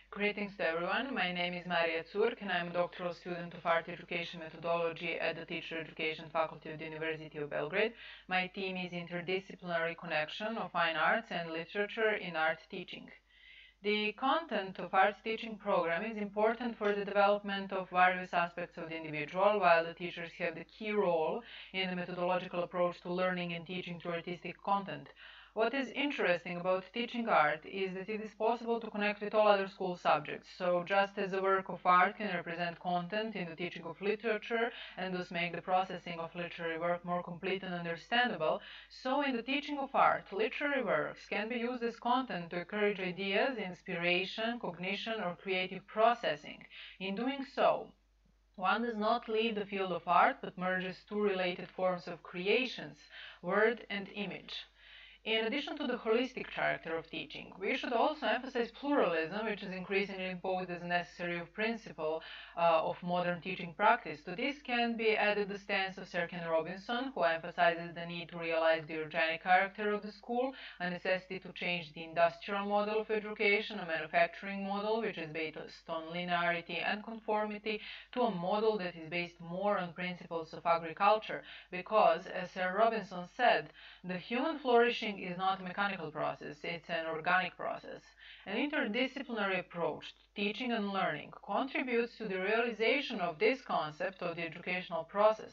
Greetings to everyone. My name is Marija Curk and I'm a doctoral student of art education methodology at the Teacher Education Faculty of the University of Belgrade. My theme is interdisciplinary connection of fine arts and literature in art teaching. The content of art teaching program is important for the development of various aspects of the individual, while the teachers have the key role in the methodological approach to learning and teaching through artistic content. What is interesting about teaching art is that it is possible to connect with all other school subjects. So just as a work of art can represent content in the teaching of literature and thus make the processing of literary work more complete and understandable, so in the teaching of art, literary works can be used as content to encourage ideas, inspiration, cognition, or creative processing. In doing so, one does not leave the field of art but merges two related forms of creations, word and image. In addition to the holistic character of teaching, we should also emphasize pluralism, which is increasingly imposed as a necessary principle of modern teaching practice. To this can be added the stance of Sir Ken Robinson, who emphasizes the need to realize the organic character of the school, a necessity to change the industrial model of education, a manufacturing model which is based on linearity and conformity, to a model that is based more on principles of agriculture, because, as Sir Robinson said, the human flourishing is not a mechanical process, it's an organic process. An interdisciplinary approach to teaching and learning contributes to the realization of this concept of the educational process.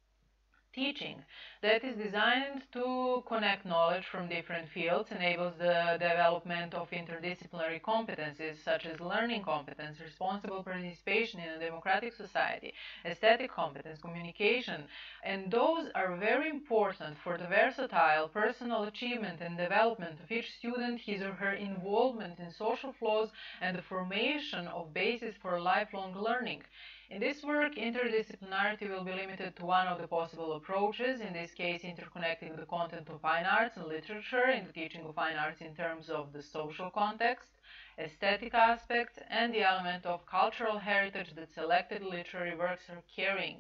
Teaching that is designed to connect knowledge from different fields enables the development of interdisciplinary competencies such as learning competence, responsible participation in a democratic society, aesthetic competence, communication, and those are very important for the versatile personal achievement and development of each student, his or her involvement in social flows, and the formation of basis for lifelong learning. In this work, interdisciplinarity will be limited to one of the possible approaches, in this case interconnecting the content of fine arts and literature in the teaching of fine arts in terms of the social context, aesthetic aspects, and the element of cultural heritage that selected literary works are carrying.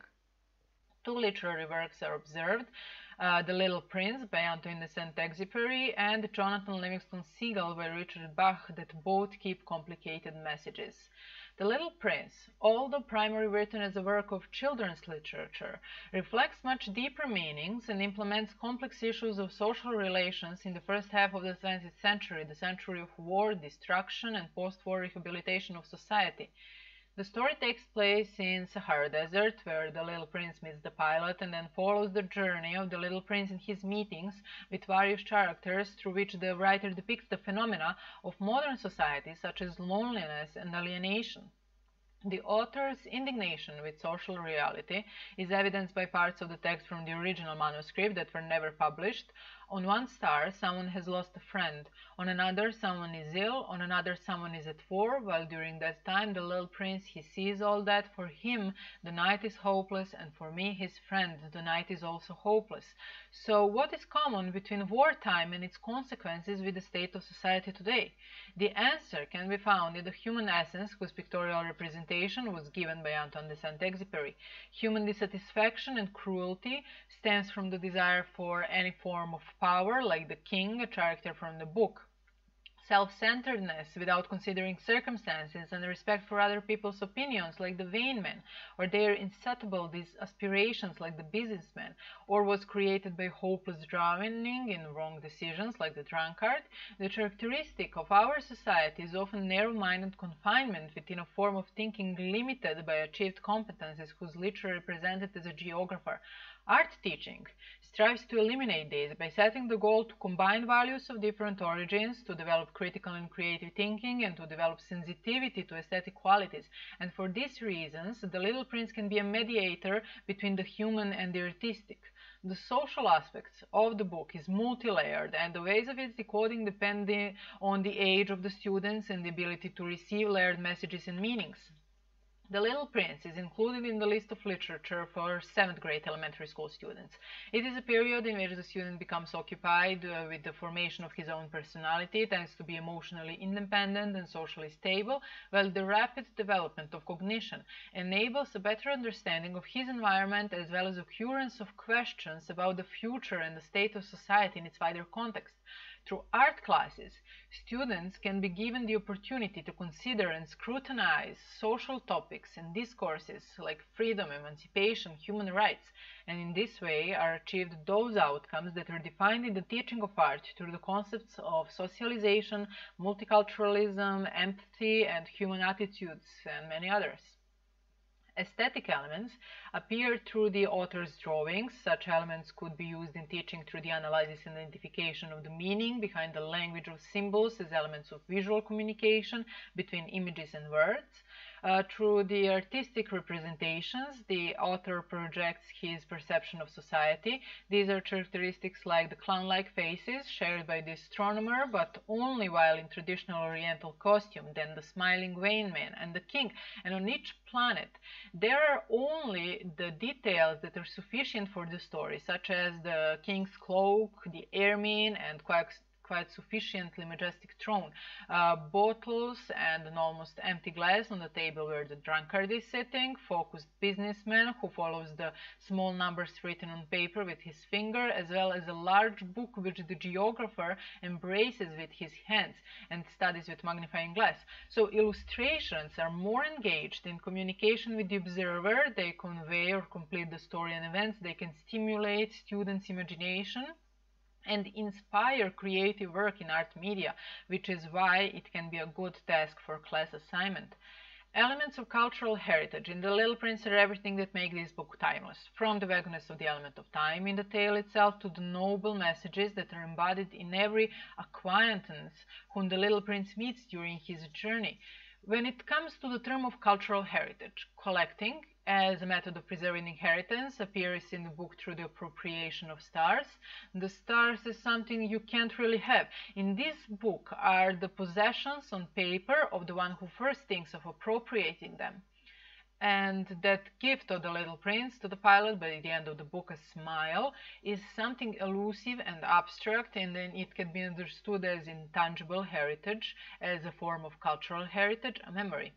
Two literary works are observed, The Little Prince by Antoine de Saint-Exupéry and Jonathan Livingston Seagull by Richard Bach, that both keep complicated messages. The Little Prince, although primarily written as a work of children's literature, reflects much deeper meanings and implements complex issues of social relations in the first half of the 20th century, the century of war, destruction, and post-war rehabilitation of society. The story takes place in Sahara Desert, where the Little Prince meets the pilot and then follows the journey of the Little Prince in his meetings with various characters through which the writer depicts the phenomena of modern society, such as loneliness and alienation. The author's indignation with social reality is evidenced by parts of the text from the original manuscript that were never published. On one star, someone has lost a friend. On another, someone is ill. On another, someone is at war, while during that time the little prince, he sees all that. For him, the night is hopeless, and for me, his friend, the night is also hopeless. So what is common between wartime and its consequences with the state of society today? The answer can be found in the human essence, whose pictorial representation was given by Antoine de Saint-Exupéry. Human dissatisfaction and cruelty stems from the desire for any form of power, like the king, a character from the book. Self-centeredness without considering circumstances and respect for other people's opinions, like the vain man, or their insatiable aspirations, like the businessman, or was created by hopeless drowning in wrong decisions, like the drunkard. The characteristic of our society is often narrow-minded confinement within a form of thinking limited by achieved competences whose literature represented as a geographer. Art teaching strives to eliminate this by setting the goal to combine values of different origins, to develop critical and creative thinking, and to develop sensitivity to aesthetic qualities. And for these reasons, The Little Prince can be a mediator between the human and the artistic. The social aspects of the book is multi-layered, and the ways of its decoding depend on the age of the students and the ability to receive layered messages and meanings. The Little Prince is included in the list of literature for 7th grade elementary school students. It is a period in which the student becomes occupied with the formation of his own personality, tends to be emotionally independent and socially stable, while the rapid development of cognition enables a better understanding of his environment as well as occurrence of questions about the future and the state of society in its wider context. Through art classes, students can be given the opportunity to consider and scrutinize social topics and discourses like freedom, emancipation, human rights, and in this way are achieved those outcomes that are defined in the teaching of art through the concepts of socialization, multiculturalism, empathy, and human attitudes, and many others. Aesthetic elements appear through the author's drawings. Such elements could be used in teaching through the analysis and identification of the meaning behind the language of symbols as elements of visual communication between images and words. Through the artistic representations, the author projects his perception of society. These are characteristics like the clown-like faces shared by the astronomer, but only while in traditional oriental costume, then the smiling Vain Man and the king. And on each planet, there are only the details that are sufficient for the story, such as the king's cloak, the ermine, and quite sufficiently majestic throne, bottles and an almost empty glass on the table where the drunkard is sitting, focused businessman who follows the small numbers written on paper with his finger, as well as a large book which the geographer embraces with his hands and studies with magnifying glass. So illustrations are more engaged in communication with the observer. They convey or complete the story and events. They can stimulate students' imagination and inspire creative work in art media, which is why it can be a good task for class assignment. Elements of cultural heritage in The Little Prince are everything that make this book timeless, from the vagueness of the element of time in the tale itself to the noble messages that are embodied in every acquaintance whom the Little Prince meets during his journey. When it comes to the term of cultural heritage, collecting as a method of preserving inheritance appears in the book through the appropriation of stars. The stars is something you can't really have. In this book are the possessions on paper of the one who first thinks of appropriating them. And that gift of the Little Prince to the pilot, by the end of the book a smile, is something elusive and abstract, and then it can be understood as intangible heritage, as a form of cultural heritage, a memory.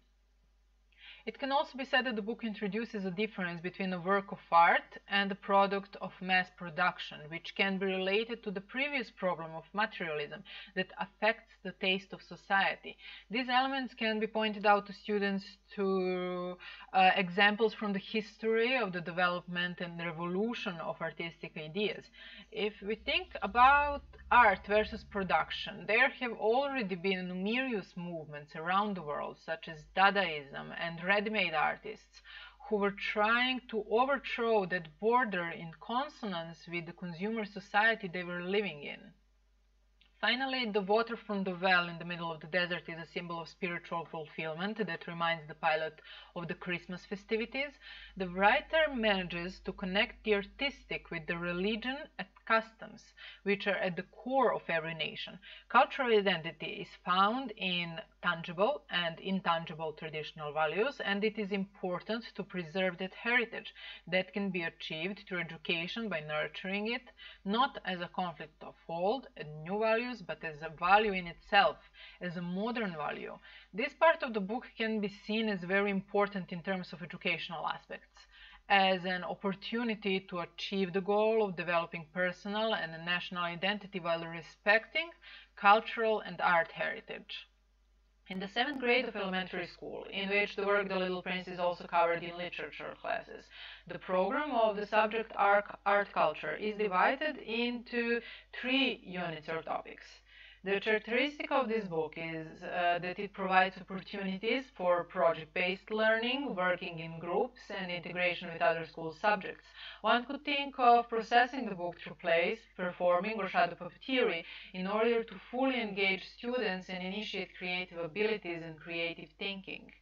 It can also be said that the book introduces a difference between a work of art and a product of mass production, which can be related to the previous problem of materialism that affects the taste of society. These elements can be pointed out to students through examples from the history of the development and revolution of artistic ideas. If we think about art versus production, there have already been numerous movements around the world, such as Dadaism and ready-made artists, who were trying to overthrow that border in consonance with the consumer society they were living in. Finally, the water from the well in the middle of the desert is a symbol of spiritual fulfillment that reminds the pilot of the Christmas festivities. The writer manages to connect the artistic with the religion and customs, which are at the core of every nation. Cultural identity is found in tangible and intangible traditional values, and it is important to preserve that heritage. That can be achieved through education by nurturing it, not as a conflict of old and new values, but as a value in itself, as a modern value. This part of the book can be seen as very important in terms of educational aspects, as an opportunity to achieve the goal of developing personal and national identity while respecting cultural and art heritage. In the 7th grade of elementary school, in which the work The Little Prince is also covered in literature classes, the program of the subject art culture is divided into 3 units or topics. The characteristic of this book is that it provides opportunities for project-based learning, working in groups, and integration with other school subjects. One could think of processing the book through plays, performing, or shadow puppeteering in order to fully engage students and initiate creative abilities and creative thinking.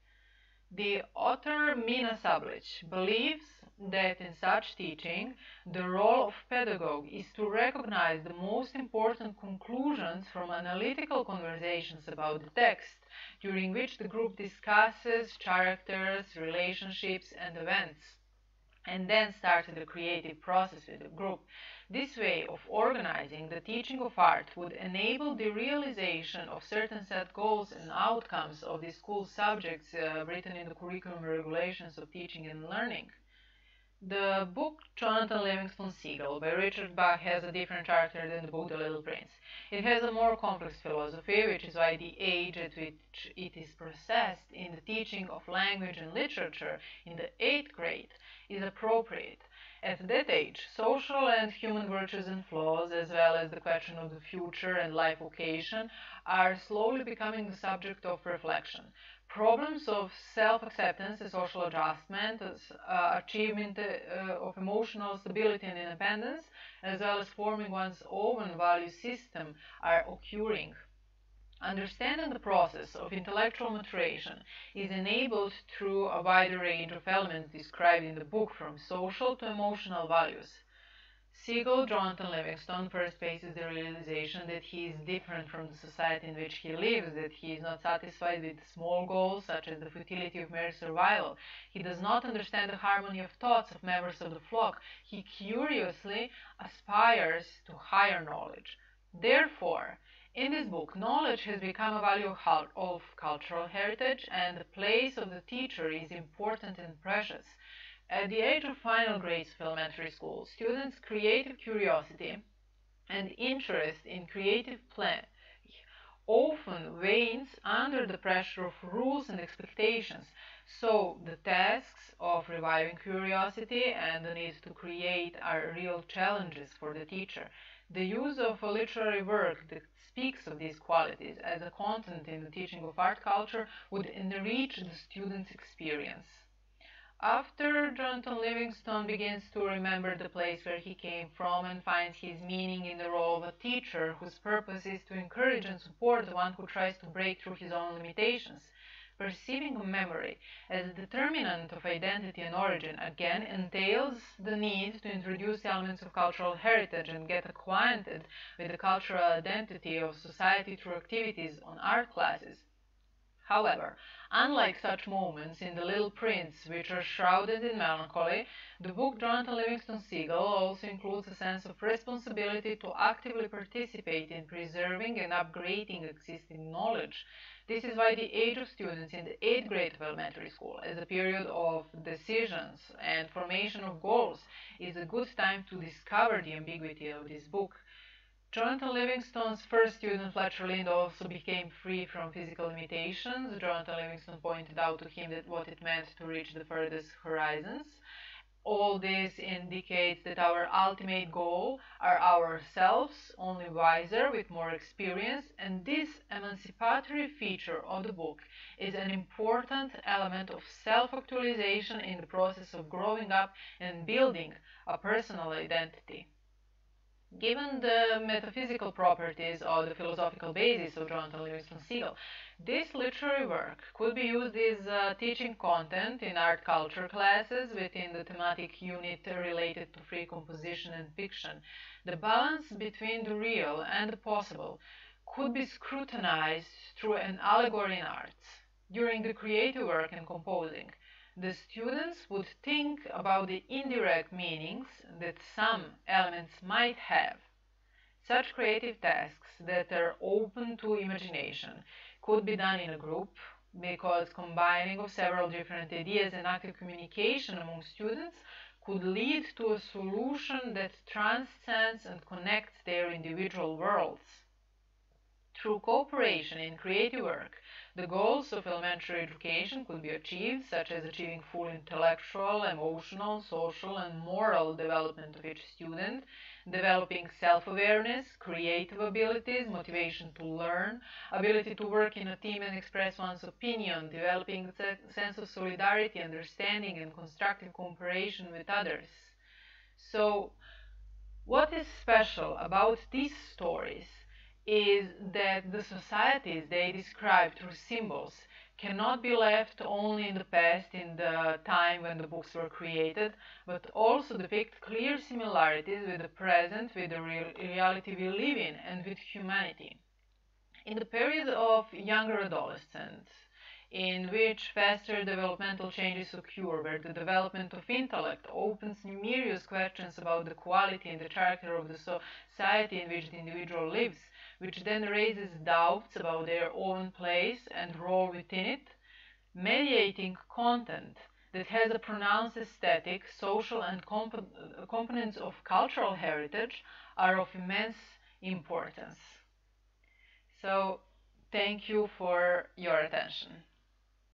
The author Mina Sablic believes that in such teaching, the role of pedagogue is to recognize the most important conclusions from analytical conversations about the text, during which the group discusses characters, relationships, and events, and then starts the creative process with the group. This way of organizing the teaching of art would enable the realization of certain set goals and outcomes of the school subjects written in the curriculum regulations of teaching and learning. The book Jonathan Livingston Seagull by Richard Bach has a different character than the book The Little Prince. It has a more complex philosophy, which is why the age at which it is processed in the teaching of language and literature in the 8th grade is appropriate. At that age, social and human virtues and flaws, as well as the question of the future and life vocation, are slowly becoming the subject of reflection. Problems of self-acceptance and social adjustment, achievement of emotional stability and independence, as well as forming one's own value system are occurring. Understanding the process of intellectual maturation is enabled through a wider range of elements described in the book, from social to emotional values. Seagull Jonathan Livingston first faces the realization that he is different from the society in which he lives, that he is not satisfied with small goals such as the futility of mere survival. He does not understand the harmony of thoughts of members of the flock. He curiously aspires to higher knowledge. Therefore, in this book, knowledge has become a value of cultural heritage, and the place of the teacher is important and precious. At the age of final grades of elementary school, students' creative curiosity and interest in creative play often wanes under the pressure of rules and expectations, so the tasks of reviving curiosity and the need to create are real challenges for the teacher. The use of a literary work that speaks of these qualities as a content in the teaching of art culture would enrich the student's experience. After Jonathan Livingston begins to remember the place where he came from and finds his meaning in the role of a teacher whose purpose is to encourage and support the one who tries to break through his own limitations, perceiving memory as a determinant of identity and origin again entails the need to introduce elements of cultural heritage and get acquainted with the cultural identity of society through activities on art classes. However, unlike such moments in The Little Prince, which are shrouded in melancholy, the book Jonathan Livingston Seagull also includes a sense of responsibility to actively participate in preserving and upgrading existing knowledge. This is why the age of students in the 8th grade of elementary school, as a period of decisions and formation of goals, is a good time to discover the ambiguity of this book. Jonathan Livingston's first student, Fletcher Lind, also became free from physical limitations. Jonathan Livingston pointed out to him that what it meant to reach the furthest horizons. All this indicates that our ultimate goal are ourselves, only wiser, with more experience, and this emancipatory feature of the book is an important element of self-actualization in the process of growing up and building a personal identity. Given the metaphysical properties or the philosophical basis of Jonathan Livingston Seagull, this literary work could be used as teaching content in art culture classes within the thematic unit related to free composition and fiction. The balance between the real and the possible could be scrutinized through an allegory in arts. During the creative work and composing, the students would think about the indirect meanings that some elements might have. Such creative tasks that are open to imagination could be done in a group, because combining of several different ideas and active communication among students could lead to a solution that transcends and connects their individual worlds. Through cooperation in creative work, the goals of elementary education could be achieved, such as achieving full intellectual, emotional, social, and moral development of each student, developing self-awareness, creative abilities, motivation to learn, ability to work in a team and express one's opinion, developing a sense of solidarity, understanding, and constructive cooperation with others. So, what is special about these stories is that the societies they describe through symbols cannot be left only in the past, in the time when the books were created, but also depict clear similarities with the present, with the reality we live in, and with humanity. In the period of younger adolescence, in which faster developmental changes occur, where the development of intellect opens numerous questions about the quality and the character of the society in which the individual lives, which then raises doubts about their own place and role within it, mediating content that has a pronounced aesthetic, social, and components of cultural heritage are of immense importance. So, thank you for your attention.